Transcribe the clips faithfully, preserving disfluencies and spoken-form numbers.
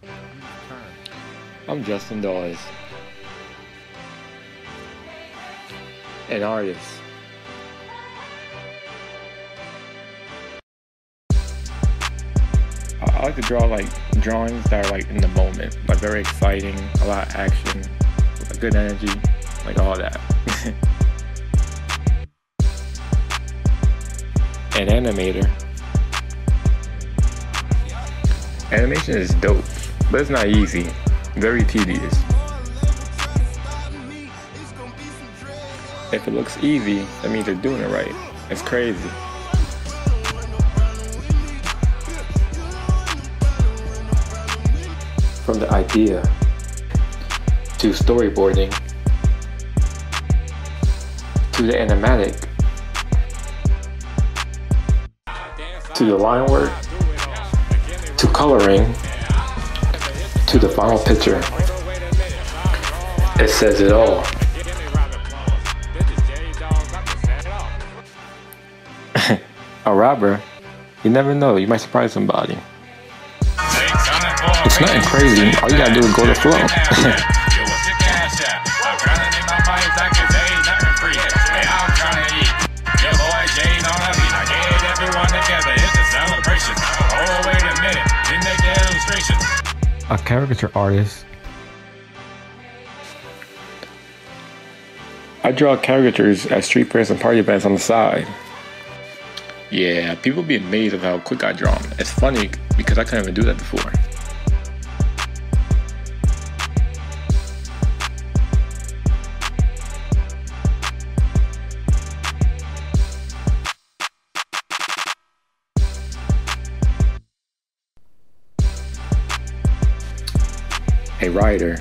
I'm Justin Dawes, an artist. I like to draw like drawings that are like in the moment, like very exciting, a lot of action, a good energy, like all that. An animator. Animation is dope, but it's not easy. Very tedious. If it looks easy, that means they're doing it right. It's crazy. From the idea to storyboarding to the animatic to the line work to coloring to the final picture. It says it all. A robber? You never know, you might surprise somebody. It's nothing crazy, all you gotta do is go to flow. A caricature artist. I draw caricatures at street fairs and party events on the side. Yeah, people be amazed of how quick I draw them. It's funny because I couldn't even do that before. A writer.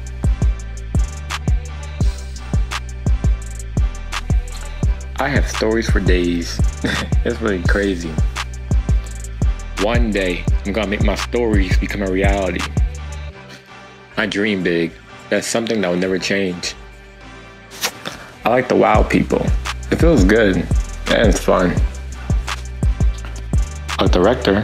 I have stories for days. It's really crazy. One day, I'm gonna make my stories become a reality. I dream big. That's something that will never change. I like to wow people. It feels good and it's fun. A director.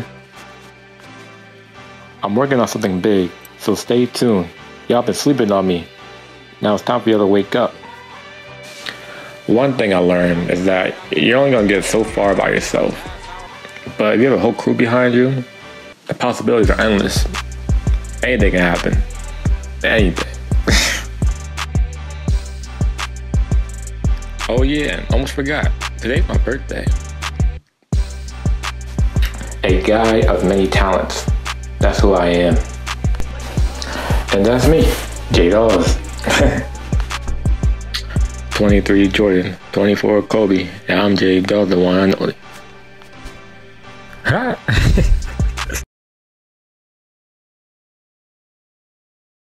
I'm working on something big, so stay tuned. Y'all been sleeping on me. Now it's time for y'all to wake up. One thing I learned is that you're only gonna get so far by yourself. But if you have a whole crew behind you, the possibilities are endless. Anything can happen. Anything. Oh yeah, almost forgot. Today's my birthday. A guy of many talents. That's who I am. And that's me, J Dawes. twenty-three Jordan, twenty-four Kobe, and I'm J Dawes, the one and only.